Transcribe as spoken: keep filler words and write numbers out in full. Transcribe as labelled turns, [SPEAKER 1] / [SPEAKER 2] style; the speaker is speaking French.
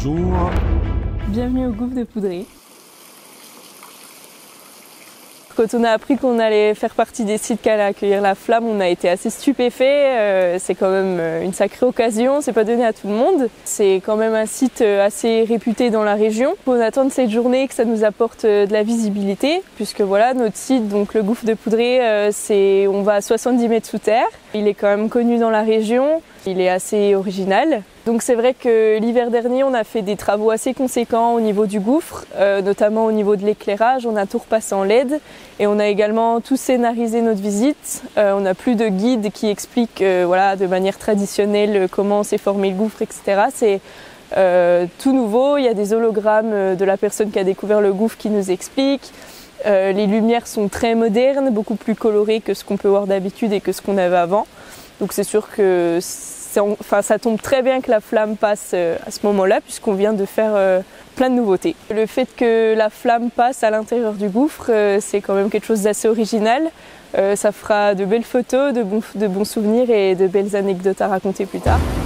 [SPEAKER 1] bonjour.
[SPEAKER 2] Bienvenue au gouffre de Poudré. Quand on a appris qu'on allait faire partie des sites qui allaient accueillir la flamme, on a été assez stupéfaits. Euh, c'est quand même une sacrée occasion, c'est pas donné à tout le monde. C'est quand même un site assez réputé dans la région. On attend de cette journée que ça nous apporte de la visibilité, puisque voilà, notre site, donc le gouffre de Poudré, euh, c'est, on va à soixante-dix mètres sous terre. Il est quand même connu dans la région, il est assez original. Donc c'est vrai que l'hiver dernier, on a fait des travaux assez conséquents au niveau du gouffre, euh, notamment au niveau de l'éclairage. On a tout repassé en L E D et on a également tout scénarisé notre visite. Euh, on n'a plus de guide qui explique euh, voilà, de manière traditionnelle comment s'est formé le gouffre, et cetera. C'est euh, tout nouveau. Il y a des hologrammes de la personne qui a découvert le gouffre qui nous explique. Euh, les lumières sont très modernes, beaucoup plus colorées que ce qu'on peut voir d'habitude et que ce qu'on avait avant. Donc c'est sûr que enfin, ça tombe très bien que la flamme passe à ce moment-là, puisqu'on vient de faire euh, plein de nouveautés. Le fait que la flamme passe à l'intérieur du gouffre, euh, c'est quand même quelque chose d'assez original. Euh, ça fera de belles photos, de bons, de bons souvenirs et de belles anecdotes à raconter plus tard.